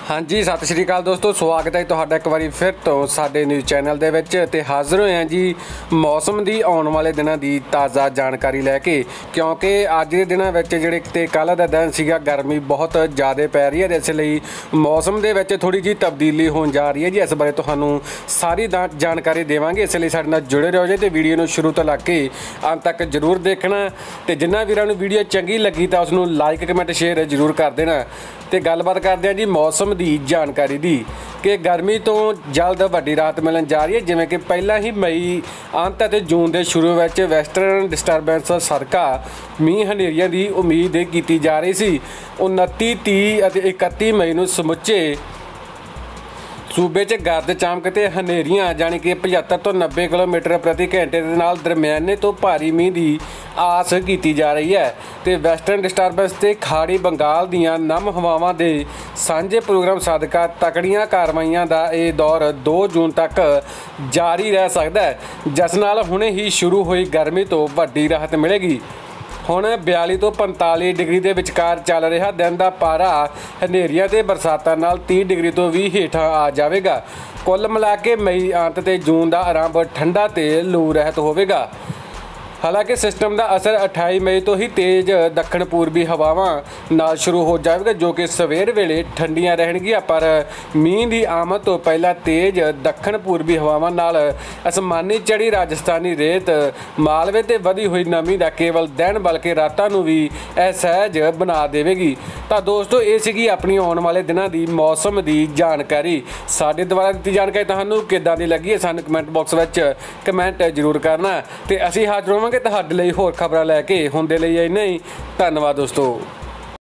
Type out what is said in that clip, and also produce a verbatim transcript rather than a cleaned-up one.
हाँ जी, सत श्री अकाल दोस्तों, स्वागत है तुहाडा एक बारी फिर तो साडे न्यूज़ चैनल दे विच ते हाज़र होए हैं जी मौसम की आने वाले दिनों की ताज़ा जानकारी लैके। क्योंकि अज के दिनों में जिहड़े ते कल का दिन सीगा गर्मी बहुत ज़्यादा पै रही है, इसलिए मौसम दे विच थोड़ी जी तब्दीली होने जा रही है जी। इस बारे तुहानू सारी जानकारी देवांगे, इसलिए साडे नाल जुड़े रहो जी। तो वीडियो नू शुरू तो लग के अंत तक जरूर देखना ते जिन्हां वीरां नू वीडियो चंगी लगी तो उसनू लाइक कमेंट शेयर जरूर कर देना। तो गलबात करते हैं जी मौसम की जानकारी दी कि गर्मी तो जल्द वड्डी राहत मिलन जा रही है। जिवें कि पहला ही मई अंत ते जून के शुरू में वैसटर्न डिस्टरबेंस सदका मींह हनेरियां की उम्मीद की जा रही सी। उनती तीह और इकती मई नूं समुचे सूबे च गर्द चमक ते हनेरियां जानी कि पचहत्तर तो नब्बे किलोमीटर प्रति घंटे के नाल दरम्याने तो भारी मींह की आस की जा रही है। तो वैसटर्न डिस्टरबेंस ते खाड़ी बंगाल दियां नम हवावां दे सांझे प्रोग्राम सदका तकड़ियां कार्रवाइयां दा ये दौर दो जून तक जारी रह सकता है, जिस नाल हुणे ही शुरू हुई गर्मी तो वड्डी राहत मिलेगी। हुण बयाली तो पंताली डिग्री के विचकार चल रहा दिन का पारा हनेरियां ते बरसातां नाल तीह डिग्री तो भी हेठां आ जाएगा। कुल मिला के मई अंत ते जून का आरंभ ठंडा ते लू रहत होवेगा। हालांकि सिस्टम का असर अठाई मई तो ही तेज़ दक्षिण पूर्वी हवावां नाल शुरू हो जाएगा, जो कि सवेर वेले ठंडियां रहणगियां, पर मींह की आमद तो पहला तेज़ दक्षिण पूर्वी हवावां नाल आसमानी चढ़ी राजस्थानी रेत मालवे ते वधी हुई नमी का केवल दिन बल्कि रातां नूं भी असहज बना देवेगी। तो दोस्तों ये सीगी अपनी आने वाले दिनों की मौसम की जानकारी। साडे द्वारा दी जानकारी तुहानूं किदां दी लगी है सानूं कमेंट बॉक्स में कमेंट जरूर करना। तो असीं हाज़र होवांगे ਤੁਹਾਡੇ ਲਈ ਹੋਰ ਖਬਰਾਂ ਲੈ ਕੇ। ਹੁੰਦੇ ਲਈ ਇੰਨਾ ਹੀ, ਧੰਨਵਾਦ दोस्तों।